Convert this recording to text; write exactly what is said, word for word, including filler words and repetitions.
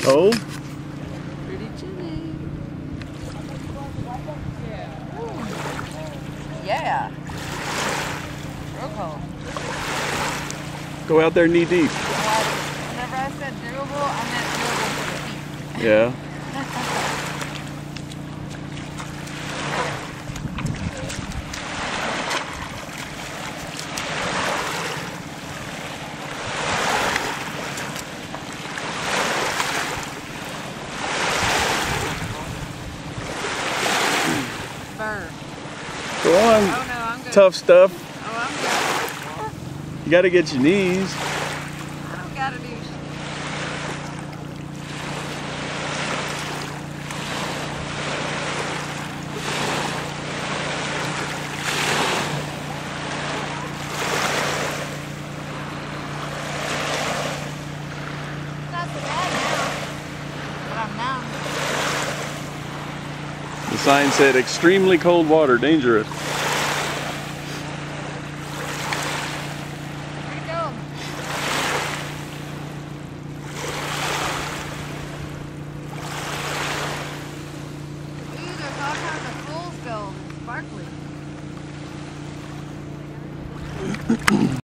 Oh? Pretty chilly. Yeah. Real cold. Go out there knee deep. Whenever I said doable, I meant doable for the feet. Yeah. Burn. Go on. Oh no, I'm good. Tough stuff. Oh, I'm good. You got to get your knees. I don't gotta do shit. Not so bad now, but I'm numb. The sign said extremely cold water, dangerous. Where'd it go? Ooh, there's all kinds of fool's gold and sparkly.